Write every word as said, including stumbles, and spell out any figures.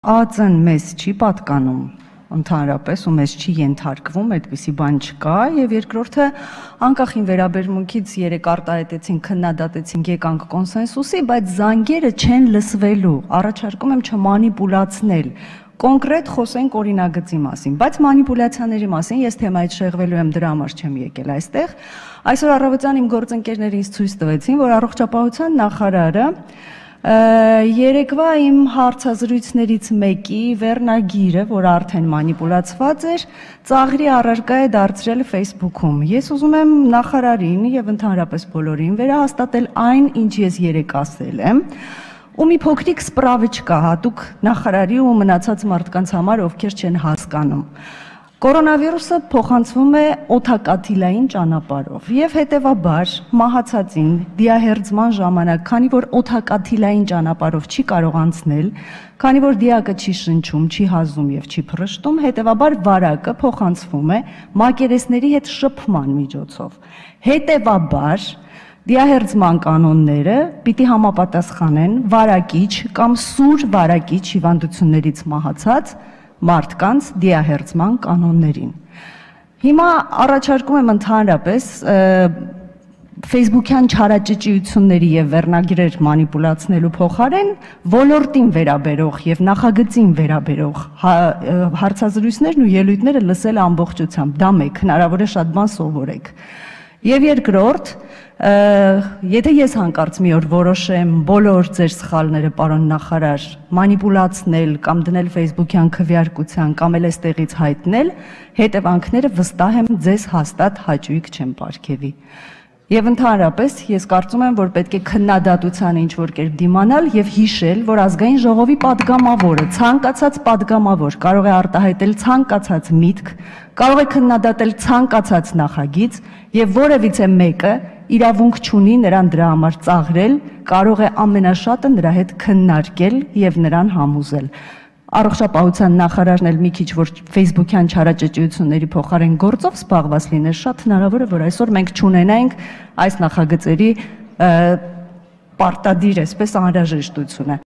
ԱԾ-ն մեզ չի պատկանում ընդհանրապես ու մեզ չի ենթարկվում, այդպիսի բան չկա, եւ երկրորդը անկախ ին վերաբերմունքից երեք արտահայտեցին, քննադատեցին, եկանք կոնսենսուսի, բայց զանգերը չեն լսվելու, առաջարկում եմ չմանիպուլացնել, կոնկրետ խոսենք օրինագծի մասին, բայց մանիպուլյացիաների մասին ես թեմայից շեղվելու եմ, դրա համար չեմ եկել այստեղ։ Այսօր առավոտյան իմ գործընկերները ինձ ցույց տվեցին, որ առողջապահության նախարարը երեկվա իմ հարցազրույցներից մեկի վերնագիրը, որ արդեն մանիպուլացված էր, ծաղրի առարկա է դարձրել Facebook-ում։ Ես ուզում եմ նախարարին եւ ընդհանրապես բոլորին վերահաստատել այն, ինչ ես երեք ասել եմ, ու մի փոքրիկ սպրավիչկա հատուկ նախարարի ու մնացած մարդկանց համար, ովքեր չեն հասկանում։ Կորոնավիրուսը փոխանցվում է օդակաթիլային ճանապարհով եւ հետեւաբար մահացածին դիահերձման ժամանակ, քանի որ օդակաթիլային ճանապարհով չի կարող անցնել, քանի որ դիակը չի շնչում, չի հազում եւ չի փռշտում, հետեւաբար վարակը փոխանցվում է մակերեսների հետ շփման միջոցով։ Հետեւաբար դիահերձման կանոնները պիտի համապատասխանեն վարակիչ կամ սուր վարակիչ հիվանդություններից մահացած մարդկանց դիահերձման կանոններին։ Հիմա առաջարկում եմ ընդհանրապես Facebook-յան չարաճճիությունների եւ վերնագրեր մանիպուլացնելու փոխարեն ոլորտին վերաբերող եւ նախագծին վերաբերող հարցազրույցներն ու ելույթները լսել ամբողջությամբ։ Դա մեկ, հնարավոր է շատ բան սովորեք։ Եվ երկրորդ, եթե ես հանկարծ մի օր որոշեմ բոլոր ձեր սխալները, պարոն նախարար, մանիպուլացնել կամ դնել Facebook-յան քվեարկության կամ էլ էստեղից հայտնել, հետևանքները վստահ եմ ձեզ հաստատ հաճույք չեն պարգևի։ Եվ ընդհանրապես ես կարծում եմ, որ պետք է քննադատության ինչ-որ կերպ դիմանալ եւ հիշել, որ ազգային ժողովի падգամավորը, ցանկացած падգամավոր կարող է արտահայտել ցանկացած միտք, կարող է քննադատել ցանկացած նախագիծ եւ որևիցե մեկը իրավունք չունի նրան դրա համար ծաղրել, կարող է ամենաշատը նրա հետ քննարկել եւ նրան համոզել։ Առողջապահության նախարարն էլ մի քիչ որ Facebook-յան չարաճճիությունների փոխարեն գործով զբաղված լիներ, շատ հնարավոր է, որ այսօր մենք չունենայինք այս նախագծերի պարտադիր, այսպես անհրաժեշտությունը։